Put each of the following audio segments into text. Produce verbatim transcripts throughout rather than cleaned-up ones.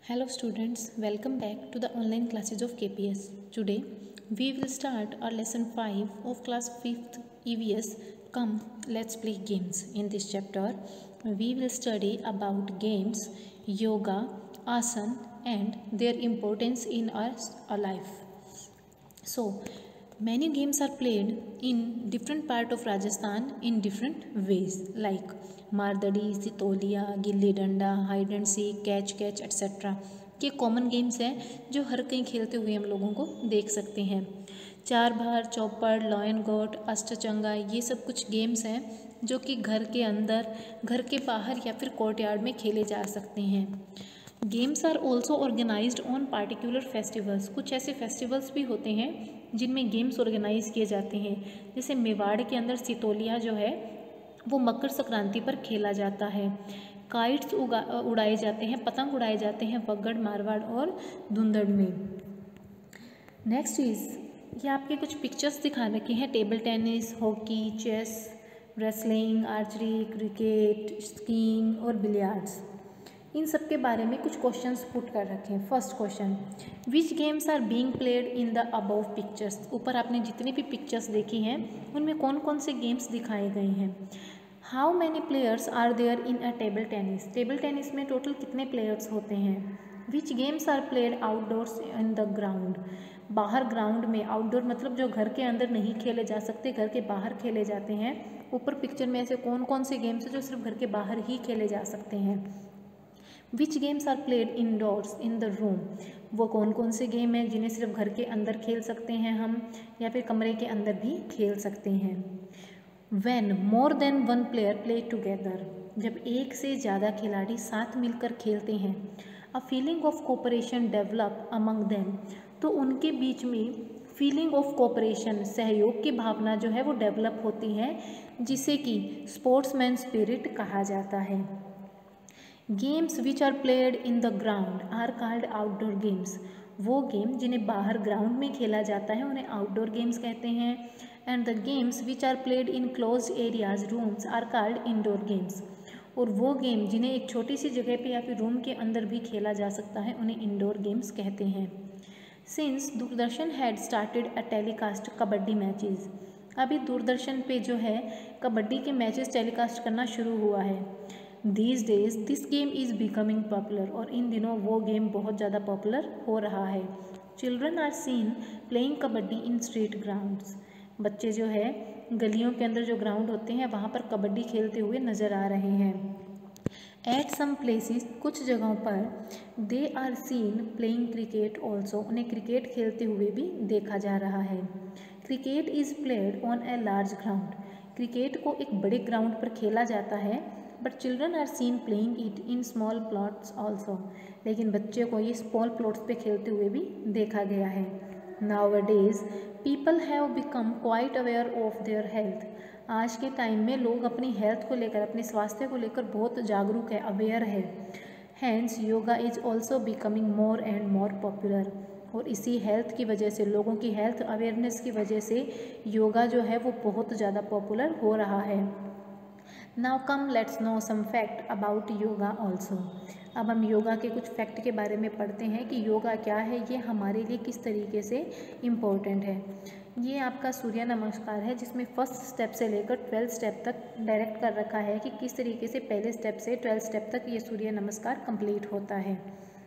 Hello students, welcome back to the online classes of K P S. Today we will start our lesson five of class fifth E V S. Come, let's play games. In this chapter we will study about games, yoga, asana and their importance in our, our life. So many games are played in different part of Rajasthan in different ways like मारदड़ी, सितोलिया, gilli danda, hide and seek, catch catch etcetera के common games हैं जो हर कहीं खेलते हुए हम लोगों को देख सकते हैं। चार भार, चौपड़, लॉयन गोट, अष्टचंगा ये सब कुछ गेम्स हैं जो कि घर के अंदर, घर के बाहर या फिर कोर्टयार्ड में खेले जा सकते हैं। Games are also organised on particular festivals. कुछ ऐसे फेस्टिवल्स भी होते हैं जिनमें गेम्स ऑर्गेनाइज किए जाते हैं। जैसे मेवाड़ के अंदर सितोलिया जो है वो मकर संक्रांति पर खेला जाता है। काइट्स उगा उड़ाए जाते हैं, पतंग उड़ाए जाते हैं वगड़, मारवाड़ और धुंधड़ में। नेक्स्ट इज ये आपके कुछ पिक्चर्स दिखा रखे हैं। Table tennis, hockey, chess, wrestling, archery, cricket, skiing और बिलियर्ड्स। इन सब के बारे में कुछ क्वेश्चंस पुट कर रखे हैं। First question, which games are being played in the above pictures. ऊपर आपने जितनी भी पिक्चर्स देखी हैं उनमें कौन कौन से गेम्स दिखाए गए हैं। How many players are there in a table tennis. Table tennis में टोटल कितने प्लेयर्स होते हैं। Which games are played outdoors in the ground. बाहर ग्राउंड में, आउटडोर मतलब जो घर के अंदर नहीं खेले जा सकते, घर के बाहर खेले जाते हैं। ऊपर पिक्चर में ऐसे कौन कौन से गेम्स हैं जो सिर्फ घर के बाहर ही खेले जा सकते हैं। Which games are played indoors in the room. वो कौन कौन से गेम हैं जिन्हें सिर्फ घर के अंदर खेल सकते हैं हम, या फिर कमरे के अंदर भी खेल सकते हैं। When more than one player play together. जब एक से ज़्यादा खिलाड़ी साथ मिलकर खेलते हैं। A feeling of cooperation develop among them. तो उनके बीच में फीलिंग ऑफ कोऑपरेशन, सहयोग की भावना जो है वो डेवलप होती है, जिसे कि स्पोर्ट्समैन स्पिरिट कहा जाता है। Games which are played in the ground are called outdoor games. वो गेम जिन्हें बाहर ग्राउंड में खेला जाता है उन्हें आउटडोर गेम्स कहते हैं। And the games which are played in close areas rooms are called indoor games. और वो गेम जिन्हें एक छोटी सी जगह पे या फिर रूम के अंदर भी खेला जा सकता है उन्हें इंडोर गेम्स कहते हैं। Since Doordarshan had started a telecast kabaddi matches. अभी दूरदर्शन पे जो है कबड्डी के मैचेस टेलीकास्ट करना शुरू हुआ है। These days this game is becoming popular। और इन दिनों वो गेम बहुत ज़्यादा पॉपुलर हो रहा है। Children are seen playing kabaddi in street grounds। बच्चे जो है गलियों के अंदर जो ग्राउंड होते हैं वहाँ पर कबड्डी खेलते हुए नज़र आ रहे हैं। At some places कुछ जगहों पर they are seen playing cricket also। उन्हें क्रिकेट खेलते हुए भी देखा जा रहा है। Cricket is played on a large ground। Cricket को एक बड़े ग्राउंड पर खेला जाता है। But children are seen playing it in small plots also. लेकिन बच्चे को ये स्मॉल प्लॉट्स पे खेलते हुए भी देखा गया है। Nowadays people have become quite aware of their health. आज के टाइम में लोग अपनी हेल्थ को लेकर, अपने स्वास्थ्य को लेकर बहुत जागरूक है, अवेयर है। Hence yoga is also becoming more and more popular. और इसी हेल्थ की वजह से, लोगों की हेल्थ अवेयरनेस की वजह से योगा जो है वो बहुत ज़्यादा पॉपुलर हो रहा है। Now come let's know some fact about yoga also. अब हम योगा के कुछ फैक्ट के बारे में पढ़ते हैं कि योगा क्या है, ये हमारे लिए किस तरीके से इम्पोर्टेंट है। ये आपका सूर्य नमस्कार है जिसमें फर्स्ट स्टेप से लेकर ट्वेल्थ स्टेप तक डायरेक्ट कर रखा है कि किस तरीके से पहले स्टेप से ट्वेल्थ स्टेप तक ये सूर्य नमस्कार कंप्लीट होता है।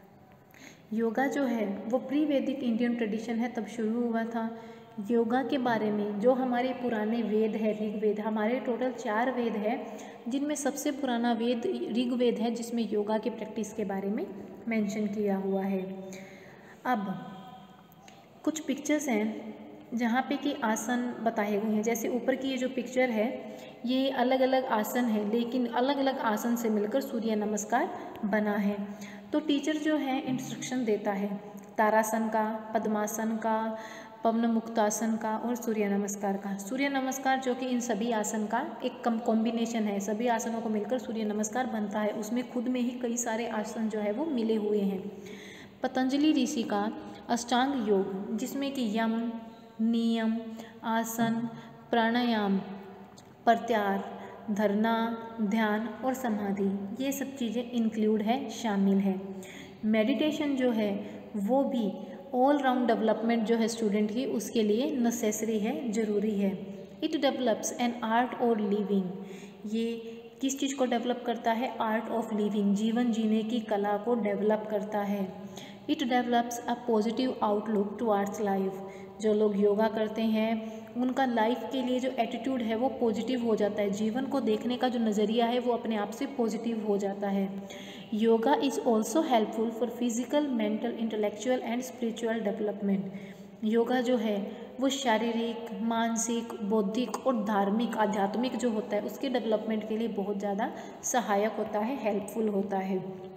योगा जो है वो प्री वैदिक इंडियन ट्रेडिशन है, तब शुरू हुआ था। योगा के बारे में जो हमारे पुराने वेद है, ऋग्वेद, हमारे टोटल चार वेद है जिनमें सबसे पुराना वेद ऋग्वेद है जिसमें योगा के प्रैक्टिस के बारे में मेंशन किया हुआ है। अब कुछ पिक्चर्स हैं जहाँ पे कि आसन बताए गए हैं। जैसे ऊपर की ये जो पिक्चर है ये अलग अलग आसन है, लेकिन अलग अलग आसन से मिलकर सूर्य नमस्कार बना है। तो टीचर जो है इंस्ट्रक्शन देता है तारासन का, पद्मासन का, पवन मुक्तासन का और सूर्य नमस्कार का। सूर्य नमस्कार जो कि इन सभी आसन का एक कम कॉम्बिनेशन है, सभी आसनों को मिलकर सूर्य नमस्कार बनता है। उसमें खुद में ही कई सारे आसन जो है वो मिले हुए हैं। पतंजलि ऋषि का अष्टांग योग जिसमें कि यम, नियम, आसन, प्राणायाम, प्रत्याहार, धरना, ध्यान और समाधि ये सब चीज़ें इंक्लूड है, शामिल है। मेडिटेशन जो है वो भी ऑल राउंड डेवलपमेंट जो है स्टूडेंट की उसके लिए नेसेसरी है, ज़रूरी है। इट डेवलप्स एन आर्ट और लिविंग, ये किस चीज़ को डेवलप करता है? आर्ट ऑफ लिविंग, जीवन जीने की कला को डेवलप करता है। It develops a positive outlook towards life, जो लोग योगा करते हैं उनका लाइफ के लिए जो एटीट्यूड है वो पॉजिटिव हो जाता है, जीवन को देखने का जो नज़रिया है वो अपने आप से पॉजिटिव हो जाता है। Yoga is also helpful for physical, mental, intellectual and spiritual development. Yoga जो है वो शारीरिक, मानसिक, बौद्धिक और धार्मिक, आध्यात्मिक जो होता है उसके डेवलपमेंट के लिए बहुत ज़्यादा सहायक होता है, हेल्पफुल होता है।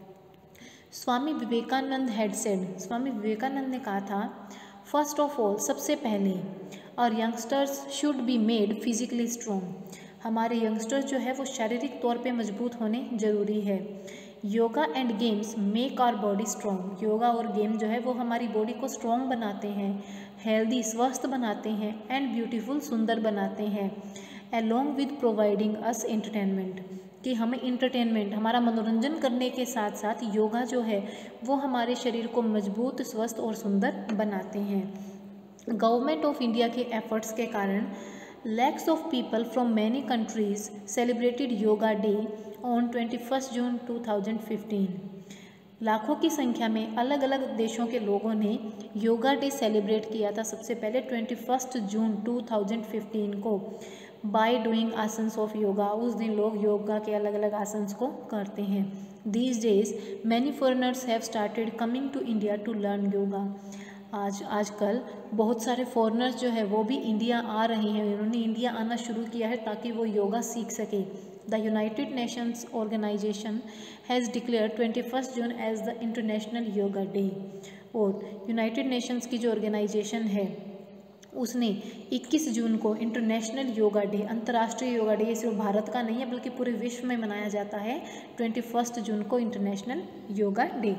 स्वामी विवेकानंद हैड सेड, स्वामी विवेकानंद ने कहा था, फर्स्ट ऑफ ऑल, सबसे पहले, और youngsters should be made physically strong, हमारे यंगस्टर्स जो है वो शारीरिक तौर पे मजबूत होने ज़रूरी है। Yoga and games make our body strong, yoga और गेम जो है वो हमारी बॉडी को स्ट्रॉन्ग बनाते हैं, हेल्दी, स्वस्थ बनाते हैं, एंड ब्यूटीफुल, सुंदर बनाते हैं। Along with providing us entertainment, कि हमें इंटरटेनमेंट, हमारा मनोरंजन करने के साथ साथ योगा जो है वो हमारे शरीर को मजबूत, स्वस्थ और सुंदर बनाते हैं। गवर्नमेंट ऑफ इंडिया के एफर्ट्स के कारण lakhs of people from many countries celebrated yoga day on twenty first June two thousand fifteen. लाखों की संख्या में अलग अलग देशों के लोगों ने योगा डे सेलिब्रेट किया था सबसे पहले twenty first June two thousand fifteen को, by doing asanas of yoga, उस दिन लोग योगा के अलग अलग आसन्स को करते हैं। These days many foreigners have started coming to India to learn yoga, आज आजकल बहुत सारे फॉरेनर्स जो है वो भी इंडिया आ रहे हैं, उन्होंने इंडिया आना शुरू किया है ताकि वो योगा सीख सके। The United Nations Organization has declared twenty first June as the international yoga day, और यूनाइटेड नेशंस की जो ऑर्गेनाइजेशन है उसने इक्कीस जून को इंटरनेशनल योगा डे, अंतर्राष्ट्रीय योगा डे, ये सिर्फ भारत का नहीं है बल्कि पूरे विश्व में मनाया जाता है ट्वेंटी फर्स्ट जून को international yoga day.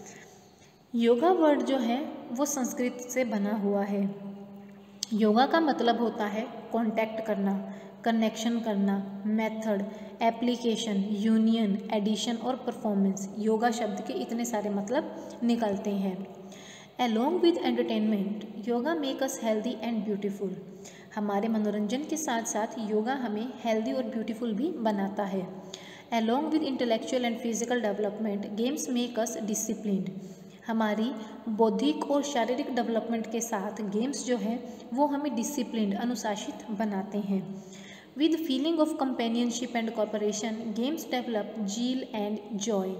Yoga word जो है वो संस्कृत से बना हुआ है। योगा का मतलब होता है कांटेक्ट करना, कनेक्शन करना, मेथड, एप्लीकेशन, यूनियन, एडिशन और परफॉर्मेंस। योगा शब्द के इतने सारे मतलब निकलते हैं। Along with entertainment, yoga make us healthy and beautiful, हमारे मनोरंजन के साथ साथ योगा हमें हेल्दी और ब्यूटीफुल भी बनाता है। Along with intellectual and physical development, games make us disciplined, हमारी बौद्धिक और शारीरिक डेवलपमेंट के साथ गेम्स जो है वो हमें डिसिप्लिन्ड, अनुशासित बनाते हैं। With feeling of companionship and cooperation, games develop zeal and joy,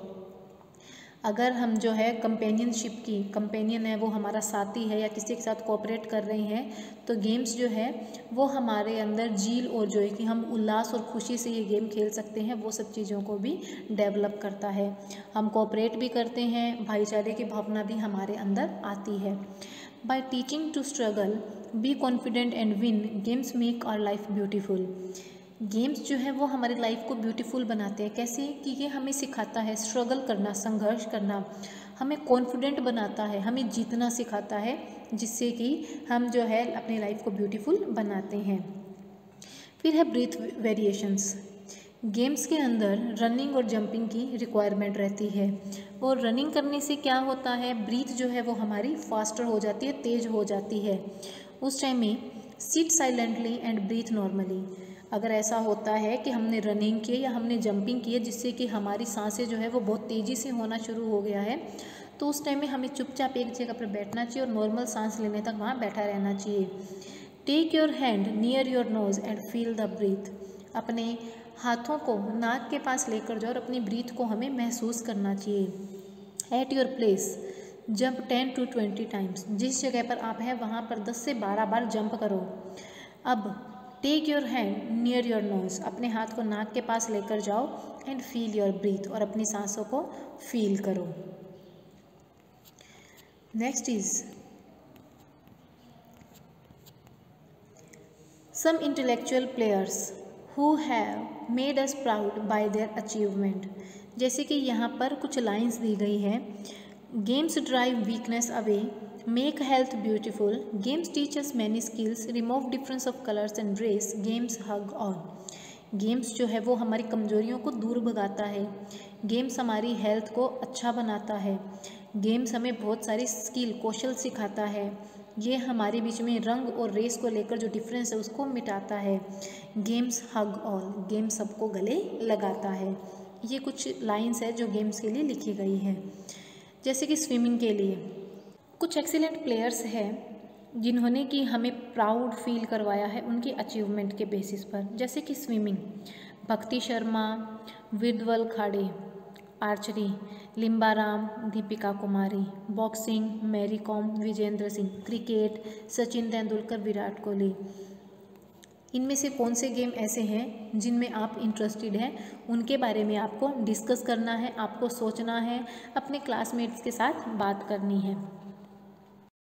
अगर हम जो है कंपेनियनशिप की, कंपेनियन है वो हमारा साथी है या किसी के साथ कोऑपरेट कर रहे हैं तो गेम्स जो है वो हमारे अंदर जील और जॉय की, हम उल्लास और खुशी से ये गेम खेल सकते हैं, वो सब चीज़ों को भी डेवलप करता है। हम कोऑपरेट भी करते हैं, भाईचारे की भावना भी हमारे अंदर आती है। By teaching to struggle, be confident and win, games make our life beautiful, games जो है वो हमारी लाइफ को ब्यूटीफुल बनाते हैं। कैसे? कि ये हमें सिखाता है स्ट्रगल करना, संघर्ष करना, हमें कॉन्फिडेंट बनाता है, हमें जीतना सिखाता है, जिससे कि हम जो है अपनी लाइफ को ब्यूटीफुल बनाते हैं। फिर है ब्रीथ वेरिएशंस, गेम्स के अंदर रनिंग और जंपिंग की रिक्वायरमेंट रहती है, और रनिंग करने से क्या होता है, ब्रीथ जो है वो हमारी फास्टर हो जाती है, तेज हो जाती है। उस टाइम में sit silently and breathe normally, अगर ऐसा होता है कि हमने रनिंग की या हमने जंपिंग की है जिससे कि हमारी सांसें जो है वो बहुत तेज़ी से होना शुरू हो गया है, तो उस टाइम में हमें चुपचाप एक जगह पर बैठना चाहिए और नॉर्मल सांस लेने तक वहाँ बैठा रहना चाहिए। Take your hand near your nose and feel the breath, अपने हाथों को नाक के पास लेकर जाओ और अपनी ब्रीथ को हमें महसूस करना चाहिए। At your place jump ten to twenty times, जिस जगह पर आप हैं वहाँ पर दस से बारह बार जंप करो। अब take your hand near your nose, अपने हाथ को नाक के पास लेकर जाओ एंड फील योर ब्रीथ, और अपनी सांसों को फील करो। Next is some intellectual players who have made us proud by their achievement, जैसे कि यहाँ पर कुछ लाइंस दी गई हैं। Games drive weakness away, make health beautiful, games teach us many skills, remove difference of colours and race, games hug on, games जो है वो हमारी कमजोरियों को दूर भगाता है, गेम्स हमारी हेल्थ को अच्छा बनाता है, गेम्स हमें बहुत सारी स्किल कौशल सिखाता है। ये हमारे बीच में रंग और रेस को लेकर जो डिफरेंस है उसको मिटाता है। गेम्स हग ऑल, गेम सबको गले लगाता है। ये कुछ लाइंस है जो गेम्स के लिए लिखी गई है। जैसे कि स्विमिंग के लिए कुछ एक्सीलेंट प्लेयर्स हैं जिन्होंने कि हमें प्राउड फील करवाया है उनकी अचीवमेंट के बेसिस पर। जैसे कि swimming, Bhakti Sharma, Virdhawal Khade. Archery, Limbaram, Deepika Kumari. Boxing, Mary Kom, Vijender Singh. Cricket, Sachin Tendulkar, Virat Kohli. इनमें से कौन से गेम ऐसे हैं जिनमें आप इंटरेस्टेड हैं, उनके बारे में आपको डिस्कस करना है, आपको सोचना है, अपने क्लासमेट्स के साथ बात करनी है।